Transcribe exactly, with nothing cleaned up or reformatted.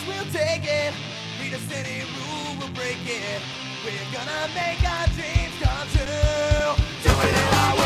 we'll take it. Read us any rule, we'll break it. We're gonna make our dreams come true. Do it in our way.